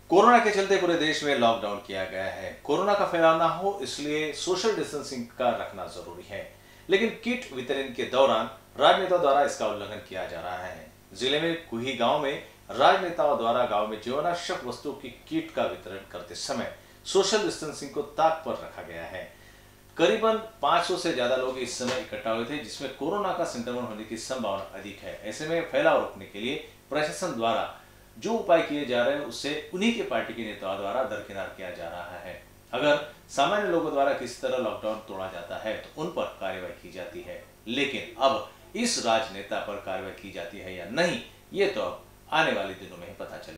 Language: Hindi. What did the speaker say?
कोरोना के चलते पूरे देश में लॉकडाउन किया गया है। कोरोना का फैलाव ना हो इसलिए सोशल डिस्टेंसिंग का रखना जरूरी है, लेकिन किट वितरण के दौरान राजनेताओं द्वारा इसका उल्लंघन किया जा रहा है। जिले में कुही गांव में राजनेताओं द्वारा गांव में जीवनावश्यक वस्तुओं की किट का वितरण करते समय सोशल डिस्टेंसिंग को ताक पर रखा गया है। करीबन 500 से ज्यादा लोग इस समय इकट्ठा हुए थे, जिसमें कोरोना का संक्रमण होने की संभावना अधिक है। ऐसे में फैलाव रोकने के लिए प्रशासन द्वारा जो उपाय किए जा रहे हैं उससे उन्हीं के पार्टी के नेताओं द्वारा दरकिनार किया जा रहा है। अगर सामान्य लोगों द्वारा किसी तरह लॉकडाउन तोड़ा जाता है तो उन पर कार्रवाई की जाती है, लेकिन अब इस राजनेता पर कार्रवाई की जाती है या नहीं, ये तो अब आने वाले दिनों में ही पता चलेगा।